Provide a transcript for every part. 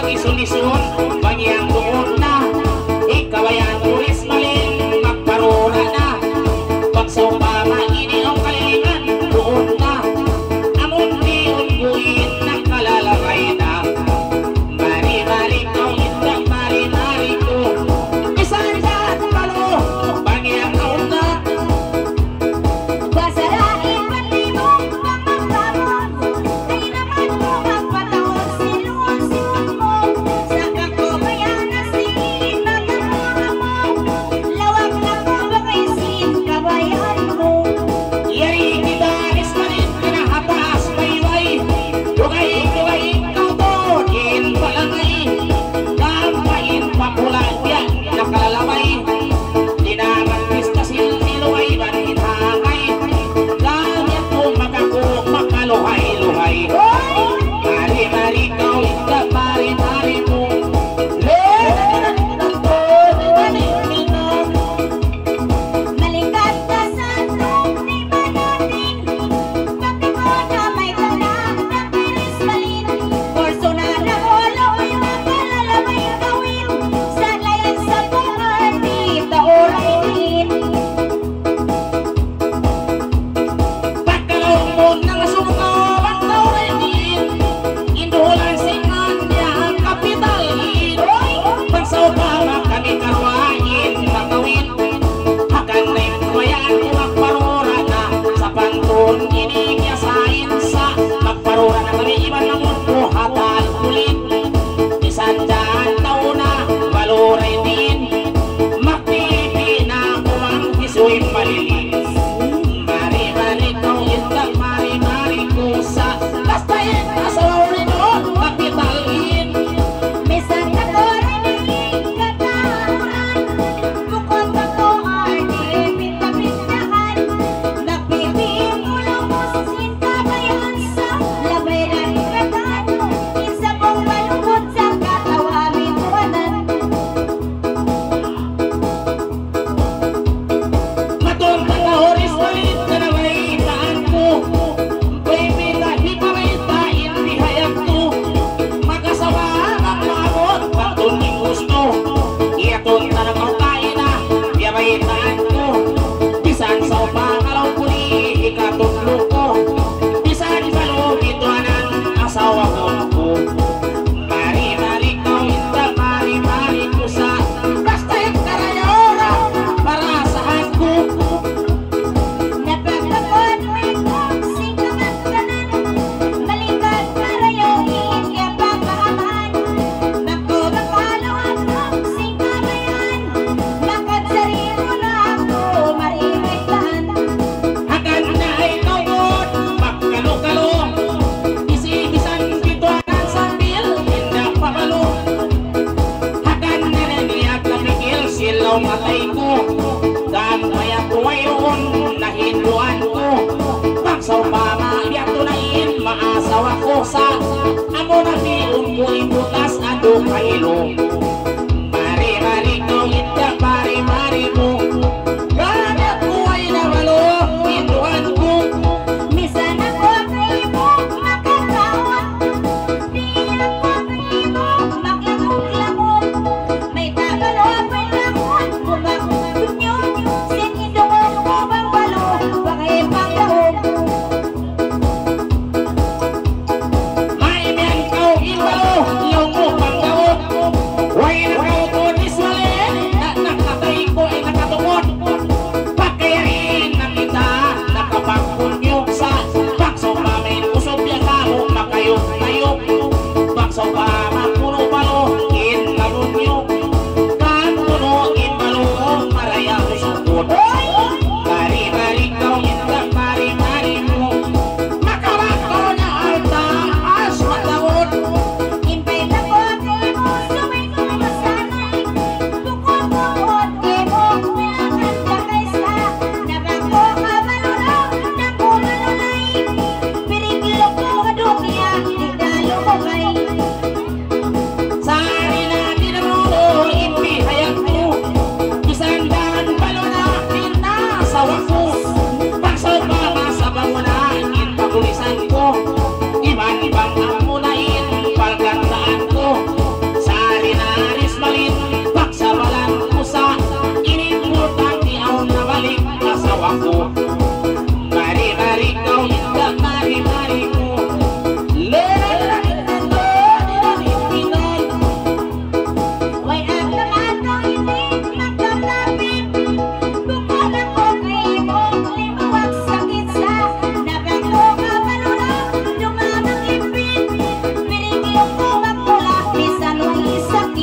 isun-isun bagi yang tuon na ikabayan tulis malin magparura na pagsaw pa maini ang kalilingan tuon na amon di unguin ng kalalagay na mari-mari kau indak mari-mari ko isang daan palo bagi ang taon na Basarain pati mong pamagkamon ay naman mo magpatawag sinuon-sinuon mo sa kakobayan na singin magkamura mo lawak na ko bakaisin kabayan mo yari kita ismanin pinahataas bayway dugay-dugay ikaw to in palangay kampain papula yan nakalalabay dinaman pista sililaway banhitangay gamit mo makakuk makaluhay-luhay mari-mari kau ingat mari-mari mo Malingkat ka sa loob ni manatin pati ko na may tanak na piris malin Korso na nakulo yung makalalabay gawin sa layan sa bungan di taoray din pagkalaw mo ng sumuko ang tauray din indulan singan niya ang kapital pagsaw pa kami karwain magawin akan na yung kumayaan ko magparura na sa pantun inikyasain sa magparura na kami iban ng mundo hatal ulit isandaan taon na maluray din magpipi na kumang hisuin malilis mari-mari kau indak mari-mari ko sa basta yun asawaw rin o kapitalin Misan ako rin katahuran bukod ako arde pinta-pintahan nagpiping ulo mo sa sinkabayan sa labay na ikatan isa pong malungkot sa katawaming buwanan matong kakahoris ulit na nabaitaan ko baby dahil pamaitain bihayag ko magkasawa ang mabot pagtuning gusto iyaton na ng kain na biyabaitaan ko bisan sa upangalaw ko ni ikatutlo ko bisan sa lubituanan asawa ko mari-mari kau indak mari-mari ko sa basta yung karayora para sa ako napagkapon may kong singkamagkanan balikan karayohin kaya pagkaaman Nako makaluan kong singkabayan Makad sarili na ako marimaitan akan na ikaw good magkalo-kalo isi-bisan bituanan sambil tindak pabalo akan na naniyak na pikil silaw matay ko dan kaya ko ngayon nahinduan ko pagsaw pa maliato na in maasawa ko sa amo na di umuwi butas ado kailo mari-mari kau indak mari-mari mo ganap ko ay nawalo hinduan ko Misan ako kaibog makatawa Di ako kaibog maklamog-lamog May tagalo ako'y lamon Kumakot nyo Sinidungan ko bang balo Bakay pagkahog may men kau ibalo yung mo pagkawog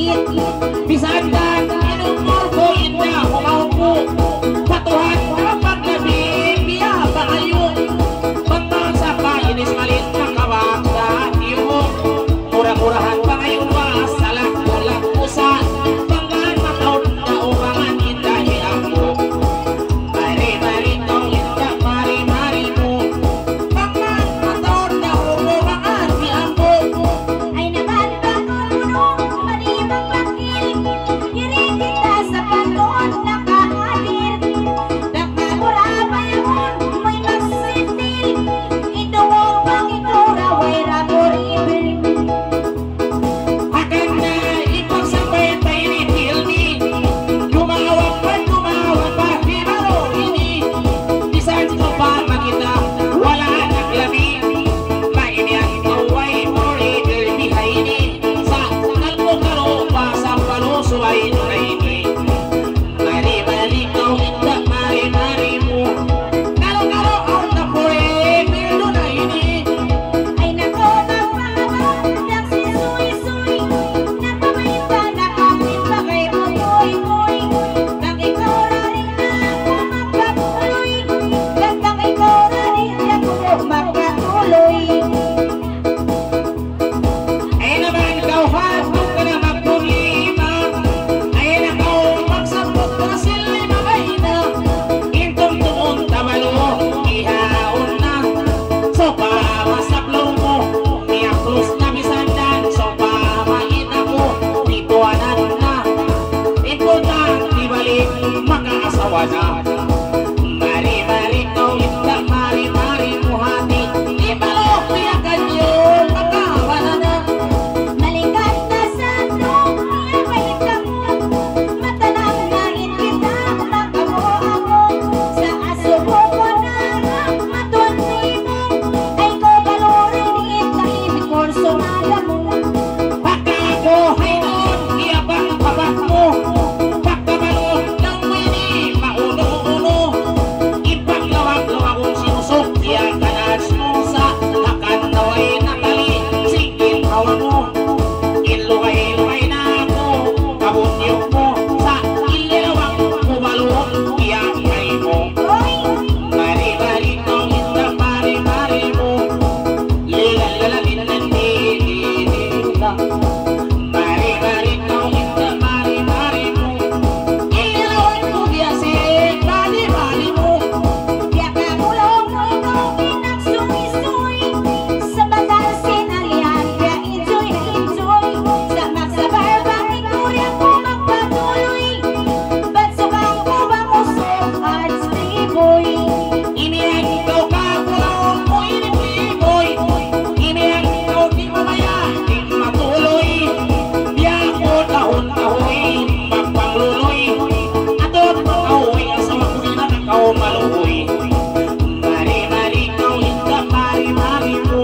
sakit. Bisandan inumur ko inda humaupo patuhan kapag labi biya baayo pagmasa pa inis malit na kawakda iyo murah-murahan pa ngayon was salah tulak pusa panggan mataon na ubangan inda iambo mari-mari kau inda mari-mari mo panggan mataon na ubangan iambo Ay naman pagkukulong, marimang lakil, hirit kita sa pandoon nakahalir. Nakagurabay akon, may magsintil, iduong pangitura, way raboribil. akan na ipagsabay tayo ni Hilmi lumawag pa himalo ini bisan ko pa makita wala naglami mainian kaway mori Hilmi haini sa kalpo karo pa sa palusuay na ini mari-mari kau inda mari-mari mo karo-karo ang napure bildo na ini Ay nako, magpapagandang si Suy-Suy, napamayta, nakapit pa kay Moy-Moy. Nang ikaw na rin ako magpatuloy, gandang ikaw na rin ako magpatuloy. ay naman ikaw hatog ka na magpulima ay nakaw magsabot ka sila magay na intong tuon tabalo ihaon na so pa masaplo mo niaklos na bisandan so pa maina mo tituanan na importante balik makaasawa na mari-mari kau inda mari-mari mo hati ibalok piyakan yun magkawana na Malikat na sa nung iyabay ka mo, matanang langit kita, makamo-amo. Sa asubo ko na matuanti mo, ay ko balurin kahimik personada mo. pagkabuhay noon iyabang babak mo pagkabalo ng mini mauno-uno ipaglawag-lawag kong sinusok iyang kanas mo sa lakan naway natali sigil hawa mo ilugay-lugay na ako kabunyok mo sa ilawang kubalong iyang kay mo Oy! mari-mari kau inda mari-mari mo lila-lala-lila-lila-lila mari-mari kau inda mari-mari mo ilawan mo biyasin mari-mari mo Kaya kamulong mo ikaw pinagsuy-suy, sa batal sinalihan, kaya enjoy na enjoy. Sa magsabarbang ikuya ko magpatuloy, ba't sukang ko bang usok at striboy? iniyang ikaw kakulong mo inipliboy iniyang ikaw di mamaya di matuloy biya ko tahon-tahoy magpangluloy atot kauwi asawa ko din at ikaw maluhoy mari-mari kau inda mari-mari mo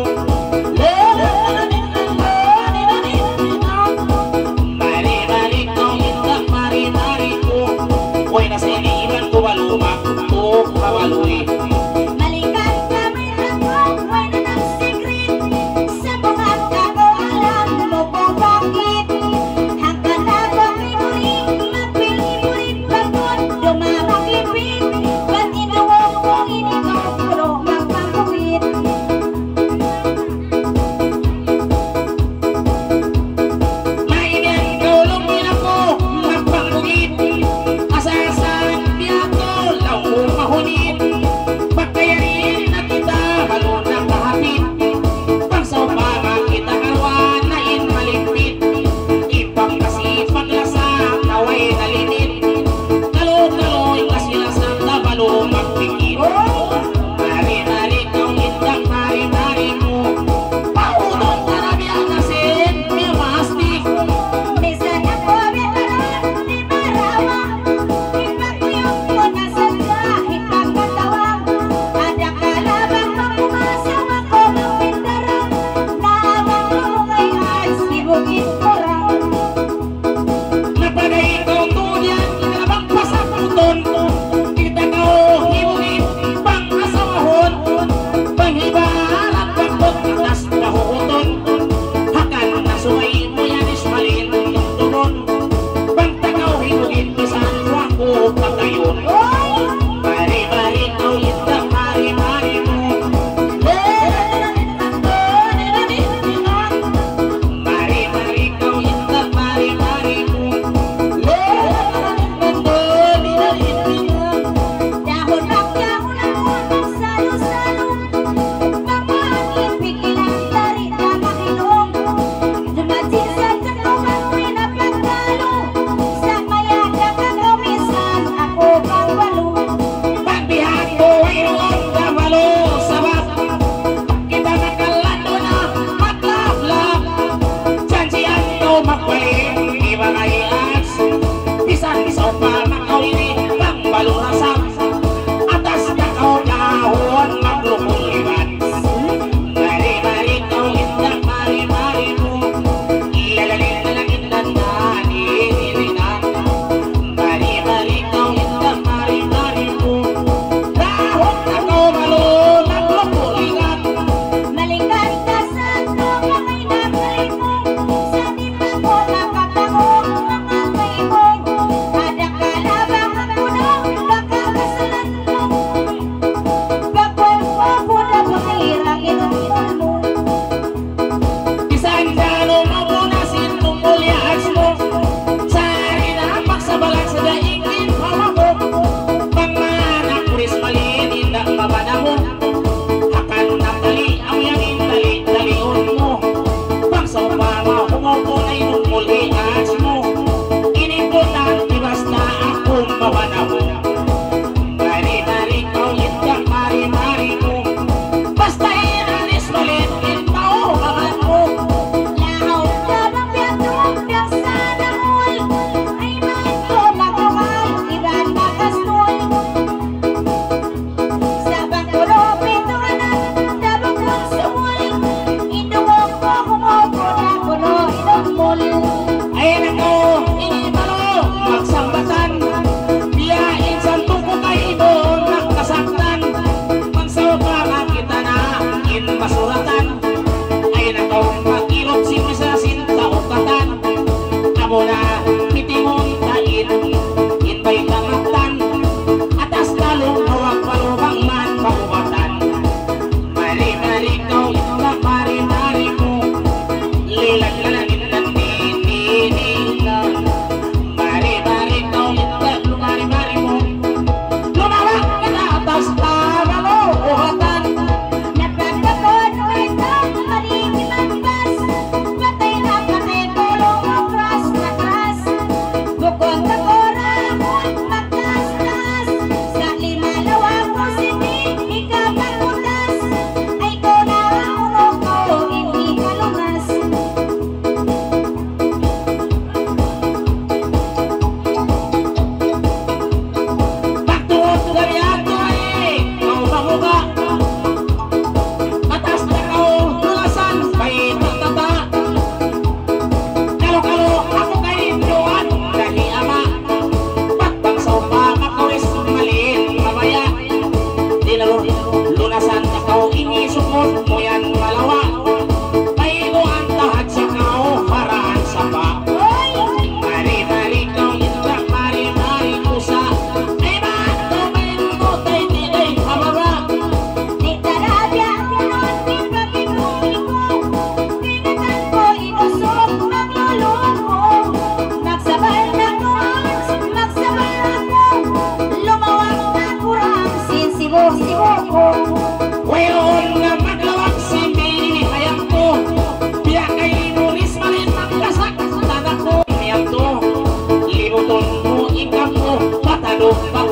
mari-mari kau inda mari-mari mo uy nasa iniiban ko balumak to kawaluy Malikat kami ako, may nanang secret, sa bungat ako alam mo kung bakit. Hanggang ako memory, magpili-pulit pagod, dumamakipit, ba't inuwag kong inigaw, puro magpangkuwit. mainit kaulong din ako magpangugit asasan biya ko law mahunit bagayas bisan sa upang nakau ini bang balurasan atas nakau dahon maglumuliban mari-mari kau indah mari-mari mo ilalagin na nilininan mari-mari kau indah mari-mari mo dahon nakau malo maglumuliban Malingkat ka sa kamay na kalimong sa timang mo nakatangong mga kalimong ada kalabang ang punong baka kasalan mo Gagawin mo muna pangirang inumol mo bisan dalo mamunasin tumulyas mo sari na magsabalan sa daingin pamamo pangmanak puris malin indak mabana mo akan nakali ang yangin dali-dalion mo pangsaw pama humopunay mong mulias mo inipunan ibas na akong mabana mo mari-mari kau indak mari-mari mo basta inalis malin intao kaman mo Lahaw ka bang biyatong biyaksa na mul ay man ko magawal iban makastol Sa bangkuro pintuanan dabang kong sumul Indungog ko kumopo na kuno inumul ay nako inibalo magsambatan biyain sa tuko kay mo nakasaktan pagsaw pa makita na in masuratan ay nako mag-ilot si sa sinta o katan amo na pitimong tain inbay kamatan atas talong hawak palubang man pagubatan mari-mari kau indak mari-mari mo lilag-lalagin ng nininan mari-mari kau indak lumari-mari mo lumawa kita atas tamalo uhatan Napagkakon o itong marikimanbas Patay na patay tulong o kras na kras Bukod na koramon magtas-tas Sa limalawang mo sindi ikapagutas Ay ko na ang uno ko hindi kalunas pagtuot dari ato kau mamuga atas na kau tulasan kay tatata kalo-kalo ako kay doan dali ama pagpangsaw pa makawis malin mamaya di na lunasan na kau inisukot mo yan malawa kay doan tahat sa kau paraan sa pa mari-mari kau indak mari-mari kusa ay ba tumayin mo tay tinay hamaba Di tarabya unon pinagpagipuli ko Pinatan ko inusok maglulong ko Magsabay na kuwans, magsabay ako Lumawang na kurang sinsibo-sibo ko Wayon nga maglawag si Mimi hayang ko biya kay nulis malin ang kasak tanak ko niyang to libuton mo ikam mo patalo